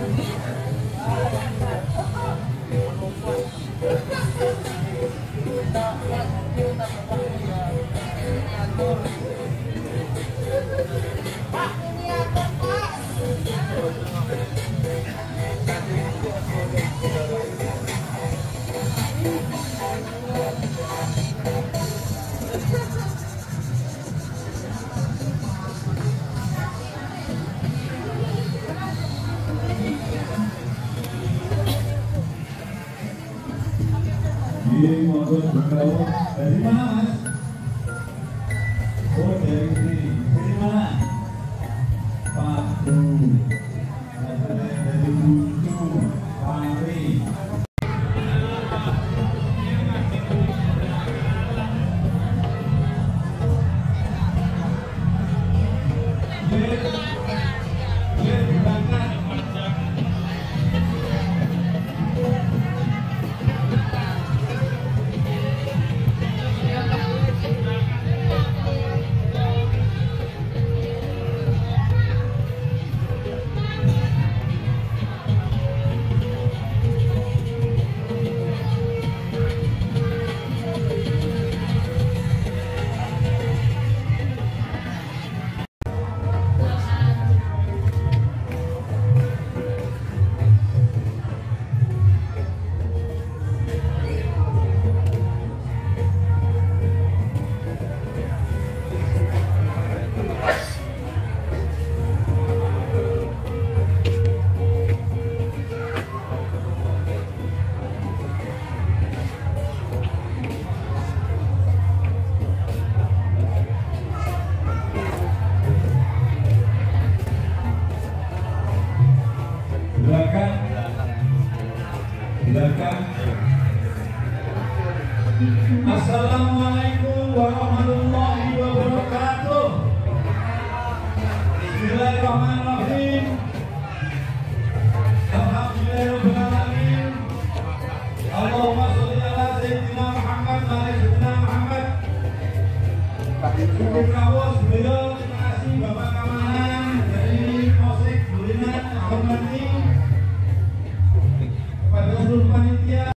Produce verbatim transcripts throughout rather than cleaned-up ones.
Ini motor berkau dari mana mas? Oh dari sini. Dari mana? Padu. Dari Buntu. Pari. Assalamualaikum warahmatullahi wabarakatuh. Bismillahirrahmanirrahim. Alhamdulillahirabbil alamin. Allahumma sholli ala sayyidina Muhammad wa ala sayyidina Muhammad. Syukur kawas beliau, terima kasih Bapak Kamanan dari Polsek Bulinan Ahmadi kepada seluruh panitia.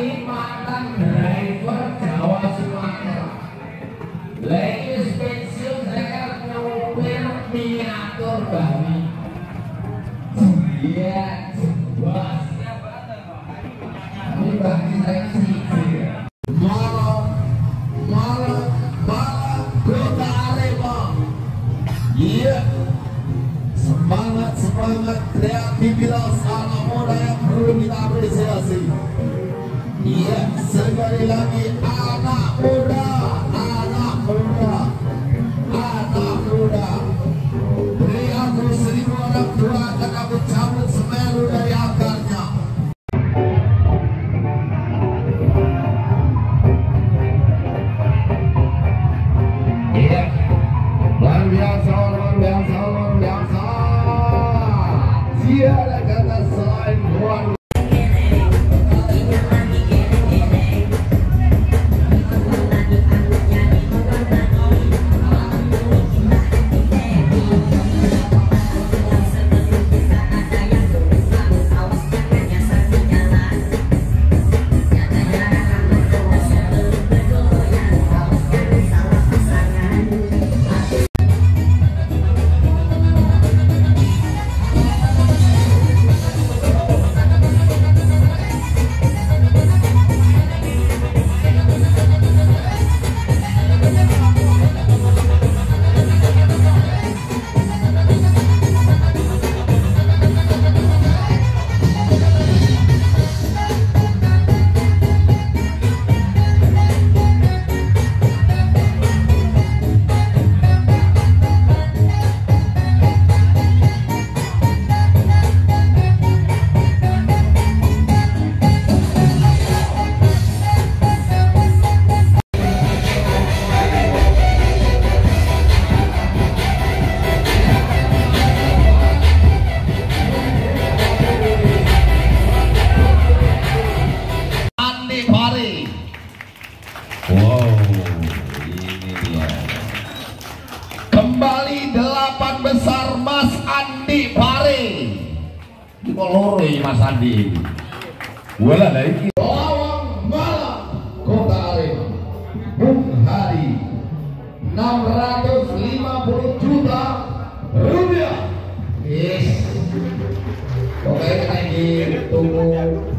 Kembali mantan driver Jawa Sumatera. Lagi pensiun saya nyopir miniatur Bali. Iya, bos. Ini bagi saya sih. Malam, malam, malam kota Arema. Iya. Semangat, semangat, kreativitas anak muda yang perlu kita apresiasi. Iya, sekali lagi anak muda, anak muda, anak muda. Beri aku seribu orang tua akan aku cabut semeru dari akarnya. Iya, luar biasa, luar biasa, luar biasa. Tiada kata selain luar biasa. Wow, ini dia. Kembali delapan besar Mas Andi Pare. Di kolore Mas Andi. Wala lagi. Lawang malam kota Arema. Bung Hari enam ratus lima puluh juta rupiah. Yes. Pokoknya kayak gitu.